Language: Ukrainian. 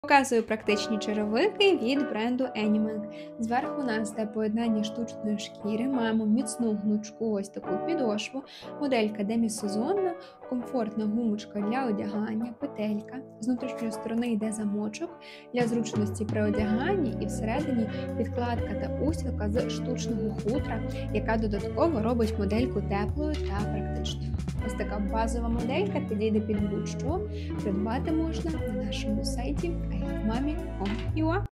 Показую практичні черевики від бренду Animal. Зверху у нас йде поєднання штучної шкіри, маємо міцну гнучку ось таку підошву, моделька демісезонна, комфортна гумочка для одягання, петелька. З внутрішньої сторони йде замочок для зручності при одяганні і всередині підкладка та устілка з штучного хутра, яка додатково робить модельку теплою та практичною. Ось така базова моделька підійде під будь-що. Придбати можна на нашому сайті ilovemami.com.ua.